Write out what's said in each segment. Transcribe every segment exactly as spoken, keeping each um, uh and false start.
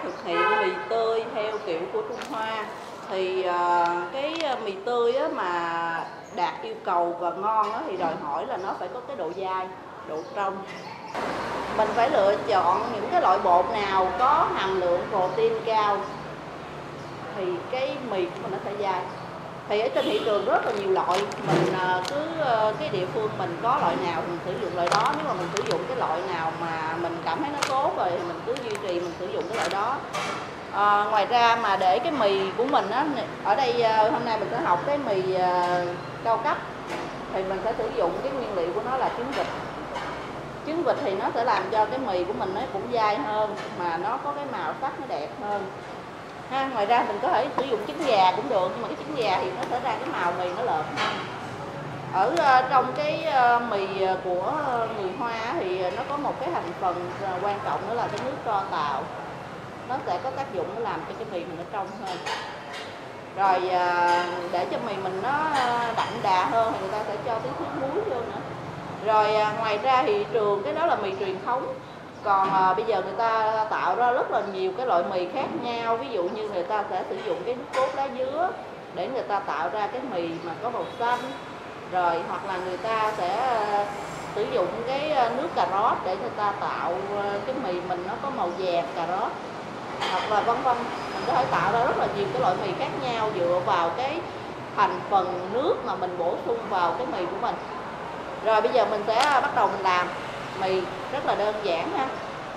thực hiện mì tươi theo kiểu của Trung Hoa. Thì uh, cái mì tươi á, mà đạt yêu cầu và ngon á, thì đòi hỏi là nó phải có cái độ dai, độ trong. Mình phải lựa chọn những cái loại bột nào có hàm lượng protein cao thì cái mì của mình nó sẽ dai. Thì ở trên thị trường rất là nhiều loại, mình cứ cái địa phương mình có loại nào thì mình sử dụng loại đó. Nếu mà mình sử dụng cái loại nào mà mình cảm thấy nó tốt rồi thì mình cứ duy trì mình sử dụng cái loại đó. À, ngoài ra mà để cái mì của mình á, ở đây hôm nay mình sẽ học cái mì cao cấp thì mình sẽ sử dụng cái nguyên liệu của nó là trứng vịt. Trứng vịt thì nó sẽ làm cho cái mì của mình nó cũng dai hơn mà nó có cái màu sắc nó đẹp hơn. Ha, ngoài ra mình có thể sử dụng trứng gà cũng được, nhưng mà cái trứng gà thì nó sẽ ra cái màu mì nó lợt hơn. Ở uh, trong cái uh, mì của người Hoa thì nó có một cái thành phần uh, quan trọng nữa là cái nước tro tàu. Nó sẽ có tác dụng nó làm cho cái mì mình nó trong hơn. Rồi uh, để cho mì mình nó đậm đà hơn thì người ta sẽ cho tí nước muối vô nữa. Rồi uh, ngoài ra thì trường cái đó là mì truyền thống. Còn à, bây giờ người ta tạo ra rất là nhiều cái loại mì khác nhau. Ví dụ như người ta sẽ sử dụng cái nước cốt lá dứa để người ta tạo ra cái mì mà có màu xanh. Rồi hoặc là người ta sẽ à, sử dụng cái nước cà rốt để người ta tạo à, cái mì mình nó có màu vàng cà rốt. Hoặc là vân vân, mình có thể tạo ra rất là nhiều cái loại mì khác nhau dựa vào cái thành phần nước mà mình bổ sung vào cái mì của mình. Rồi bây giờ mình sẽ bắt đầu mình làm mì rất là đơn giản ha.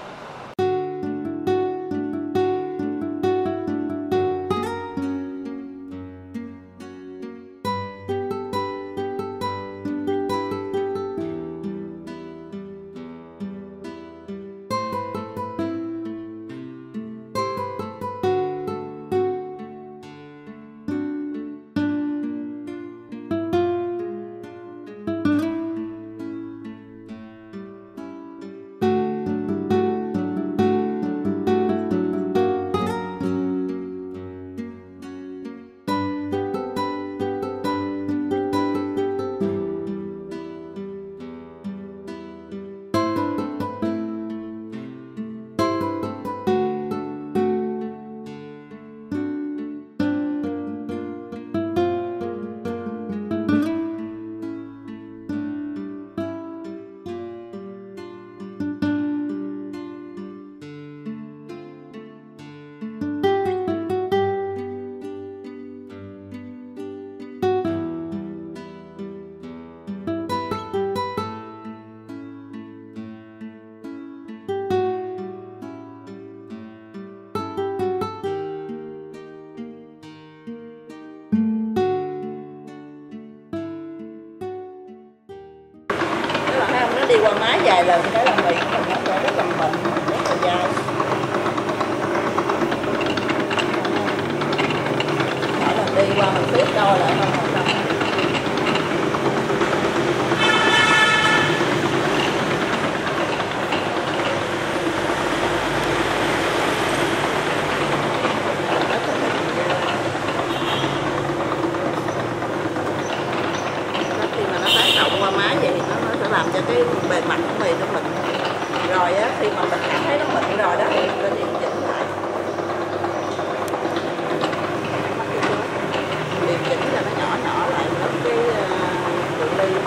Đi qua máy vài lần cái là mì của mình nó sẽ rất là mịn, rất là dai. Mỗi lần đi qua mình tiếp đôi lại không một lần. Khi mà nó tác động qua máy vậy thì nó, nó sẽ làm cho cái bề mặt của mì nó mịn. Rồi á, khi mà mình cảm thấy nó mịn rồi đó thì mình sẽ điều chỉnh lại. Điều chỉnh cho nó nhỏ nhỏ lại mất cái cự ly.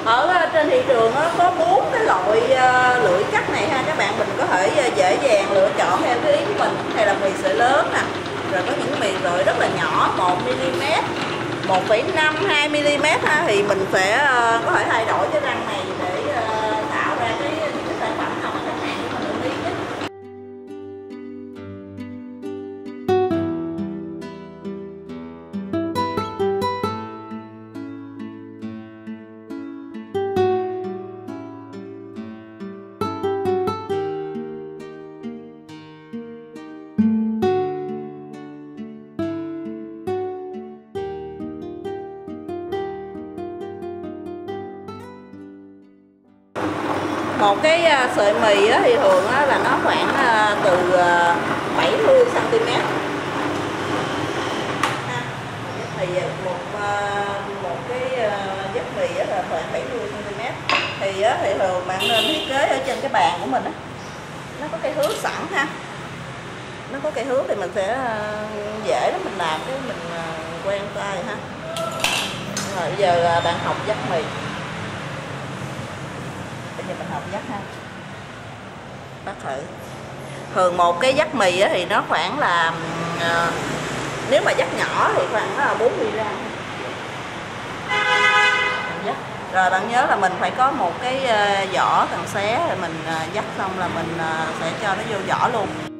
Ở trên thị trường có bốn cái loại lưỡi cắt này ha, các bạn mình có thể dễ dàng lựa chọn theo cái ý của mình. Này là mì sợi lớn nè, rồi có những mì sợi rất là nhỏ, một mi li mét, một phẩy năm, hai mi li mét ha, thì mình sẽ có thể thay đổi cái răng này để tạo ra cái, cái sản phẩm nào mà khách hàng của mình ưng ý nhất. Một cái sợi mì thì thường là nó khoảng từ bảy mươi xăng ti mét. Thì một một cái dắt mì là khoảng bảy mươi xăng ti mét. Thì thì thường bạn nên thiết kế ở trên cái bàn của mình á, nó có cái hướng sẵn ha. Nó có cái hướng thì mình sẽ dễ lắm mình làm, cái mình quen tay ha. Rồi bây giờ bạn học dắt mì. Bây giờ mình học dắt ha. Bắt thử. Thường một cái dắt mì thì nó khoảng là à, nếu mà dắt nhỏ thì khoảng là bốn mươi gram. Rồi bạn nhớ là mình phải có một cái vỏ cần xé, rồi mình dắt xong là mình sẽ cho nó vô vỏ luôn.